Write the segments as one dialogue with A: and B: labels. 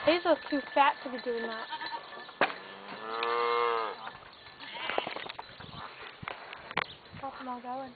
A: Hazel's too fat to be doing that. Got them all going.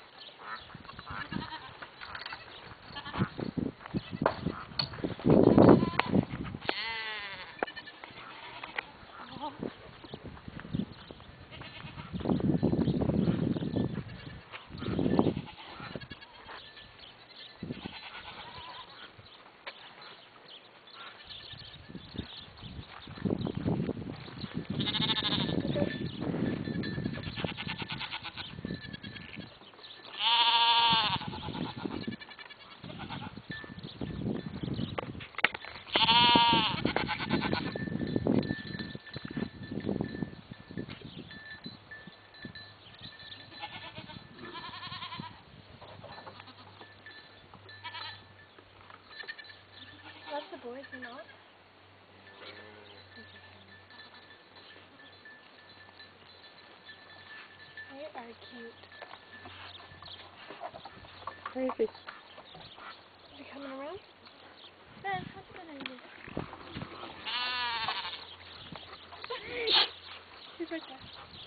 A: Let the boys come out. They are cute.
B: Where is he?
A: Is he coming around? Ben, what's going on here? He's right there.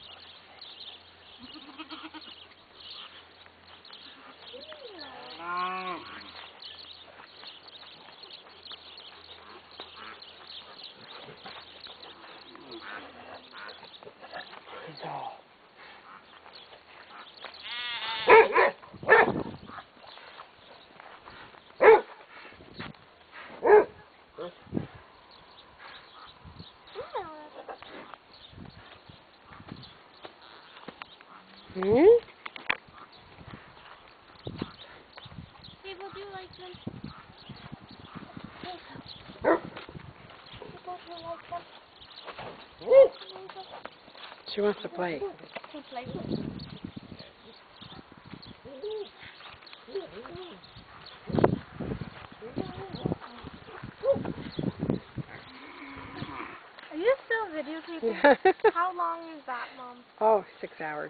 B: Hmm?
A: People do like them. People do like them.
B: She wants to play.
A: To play. Are you still videotaping? How long is that, Mom?
B: Oh, 6 hours.